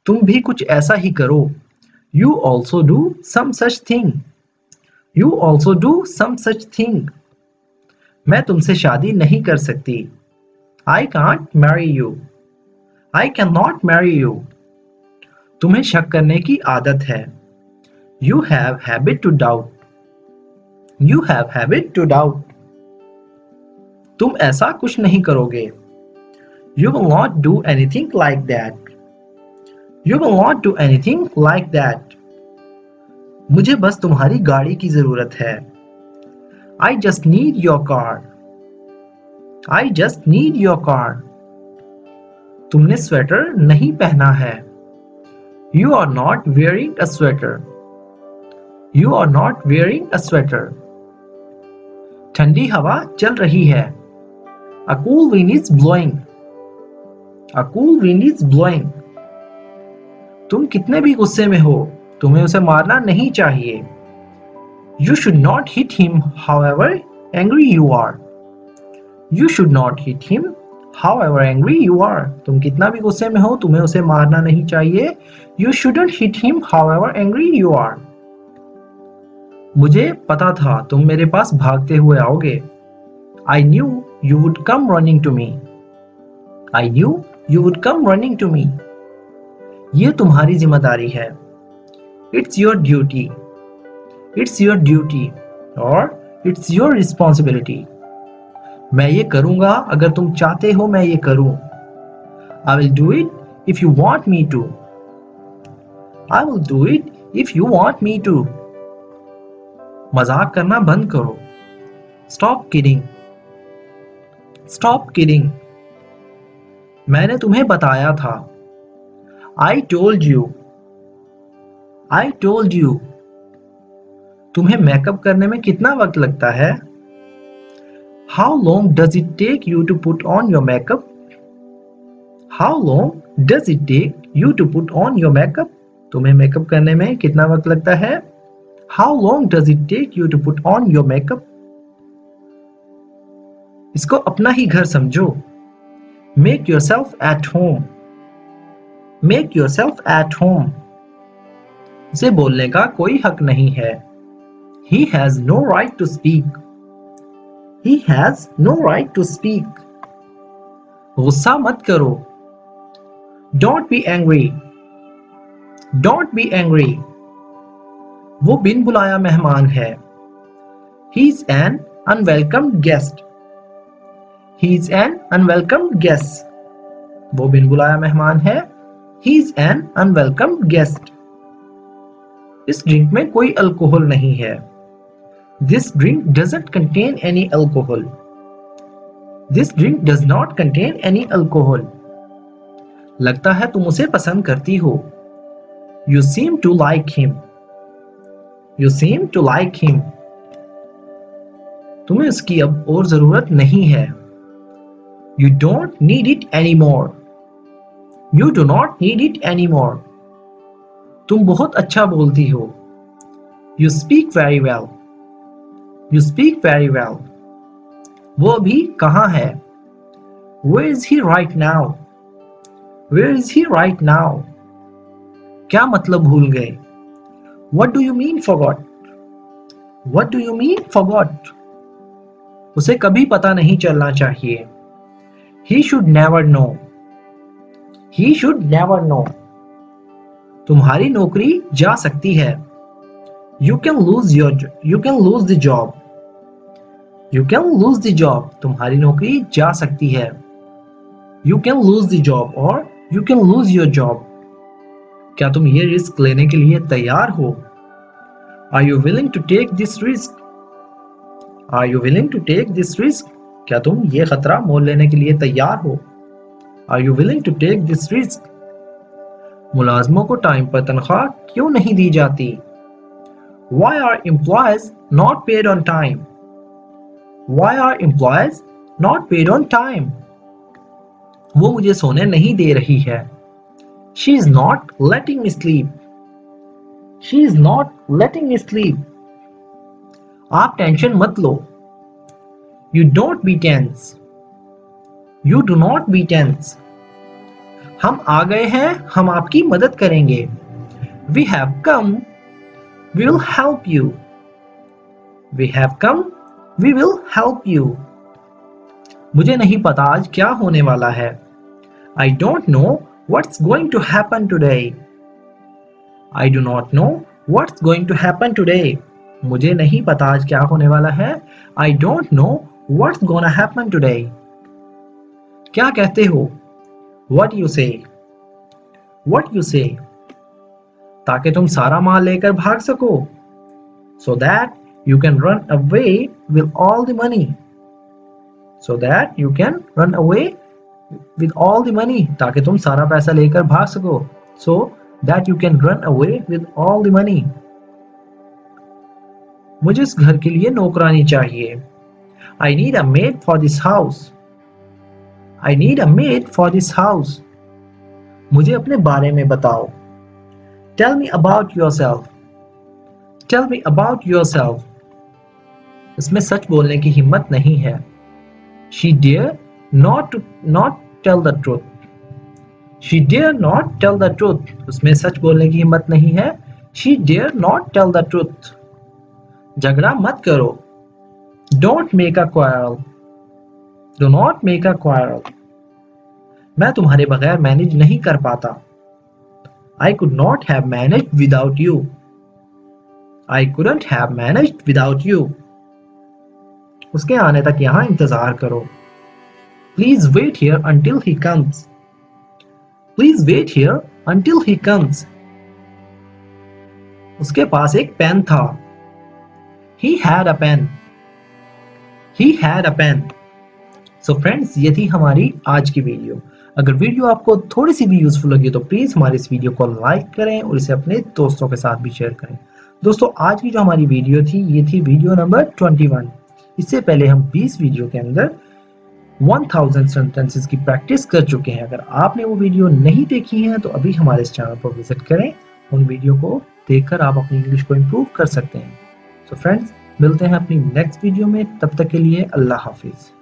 तुम भी कुछ ऐसा ही करो। You also do some such thing. You also do some such thing. मैं तुमसे शादी नहीं कर सकती। I can't marry you. I cannot marry you. तुम्हें शक करने की आदत है। You have habit to doubt. You have habit to doubt. तुम ऐसा कुछ नहीं करोगे। You will not do anything like that. You will not do anything like that. मुझे बस तुम्हारी गाड़ी की जरूरत है। I just need your car. I just need your car. तुमने स्वेटर नहीं पहना है। You are not wearing a sweater. You are not wearing a sweater. ठंडी हवा चल रही है। A cool wind is blowing. A cool wind is blowing. तुम कितने भी गुस्से में हो, तुम्हें उसे मारना नहीं चाहिए। You should not hit him however angry you are. You should not hit him however angry you are. तुम कितना भी गुस्से में हो, तुम्हें उसे मारना नहीं चाहिए। You shouldn't hit him however angry you are. मुझे पता था तुम मेरे पास भागते हुए आओगे। I knew you would come running to me. I knew you would come running to me. ये तुम्हारी जिम्मेदारी है। It's your duty. It's your duty. और it's your responsibility. मैं ये करूँगा अगर तुम चाहते हो मैं ये करूँ। I will do it if you want me to. I will do it if you want me to. मजाक करना बंद करो। Stop kidding. Stop kidding. मैंने तुम्हें बताया था। I told you. I told you. तुम्हें मेकअप करने में कितना वक्त लगता है? How long does it take you to put on your makeup? How long does it take you to put on your makeup? तुम्हें मेकअप करने में कितना वक्त लगता है? How long does it take you to put on your makeup? इसको अपना ही घर समझो। Make yourself at home. Make yourself at home. उसे बोलने का कोई हक नहीं है। He has no right to speak. He has no right to speak. गुस्सा मत करो। Don't be angry. Don't be angry. वो बिन बुलाया मेहमान है। He's an unwelcome guest. He's an unwelcome guest. वो बिन बुलाया मेहमान है। He's an unwelcome guest. इस ड्रिंक में कोई अल्कोहल नहीं है। This drink doesn't contain any alcohol. This drink does not contain any alcohol. लगता है तुम उसे पसंद करती हो। You seem to like him. You seem to like him. तुम्हें उसकी अब और जरूरत नहीं है। You don't need it anymore. You do not need it anymore. तुम बहुत अच्छा बोलती हो। You speak very well. You speak very well. वो अभी कहाँ है? Where is he right now? Where is he right now? क्या मतलब भूल गए? What do you mean forgot? What do you mean forgot? उसे कभी पता नहीं चलना चाहिए। He should never know. He should never know. तुम्हारी नौकरी जा सकती है। You can lose the job. You can lose the job. तुम्हारी नौकरी जा सकती है। You can lose the job or you can lose your job. क्या तुम ये रिस्क लेने के लिए तैयार हो? Are you willing to take this risk? Are you willing to take this risk? क्या तुम ये खतरा मोल लेने के लिए तैयार हो? Are you willing to take this risk? मुलाजमों को टाइम पर तनख्वाह क्यों नहीं दी जाती? Why are employees not paid on time? Why are employees not paid on time? वो मुझे सोने नहीं दे रही है। She is not letting me sleep. She is not letting me sleep. आप टेंशन मत लो। You don't be tense. You do not be tense. हम आ गए हैं, हम आपकी मदद करेंगे। We have come, we will help you. We have come, we will help you. मुझे नहीं पता आज क्या होने वाला है। I don't know what's going to happen today. I do not know what's going to happen today. मुझे नहीं पता आज क्या होने वाला है। I don't know what's gonna happen today. क्या कहते हो? What you say? What you say? ताकि तुम सारा माल लेकर भाग सको। So that you can run away with all the money. So that you can run away with all the money. ताकि तुम सारा पैसा लेकर भाग सको। So that you can run away with all the money. मुझे इस घर के लिए नौकरानी चाहिए। I need a maid for this house. I need a maid for this house. मुझे अपने बारे में बताओ। Tell me about yourself. Tell me about yourself. इसमें सच बोलने की हिम्मत नहीं है। She dare not tell the truth. She dare not tell the truth. उसमें सच बोलने की हिम्मत नहीं है। She dare not tell the truth. झगड़ा मत करो। Don't make a quarrel. Do not make a quarrel. मैं तुम्हारे बगैर मैनेज नहीं कर पाता। I could not have managed without you. I couldn't have managed without you. उसके आने तक यहाँ इंतजार करो। Please wait here until he comes. Please wait here until he comes. उसके पास एक पेन था। He had a pen. He had a pen. So friends, ये थी हमारी आज की वीडियो। अगर वीडियो आपको थोड़ी सी भी यूजफुल लगी तो प्लीज हमारी इस वीडियो को लाइक करें और इसे अपने दोस्तों के साथ भी शेयर करें। दोस्तों, आज की जो हमारी वीडियो थी ये थी वीडियो नंबर 21। इससे पहले हम 20 वीडियो के अंदर 1000 सेंटेंसेस की प्रैक्टिस कर चुके हैं। अगर आपने वो वीडियो नहीं देखी है तो अभी हमारे इस चैनल पर विजिट करें। उन वीडियो को देखकर आप अपनी इंग्लिश को इम्प्रूव कर सकते हैं। तो फ्रेंड्स, मिलते हैं अपनी नेक्स्ट वीडियो में। तब तक के लिए अल्लाह हाफिज।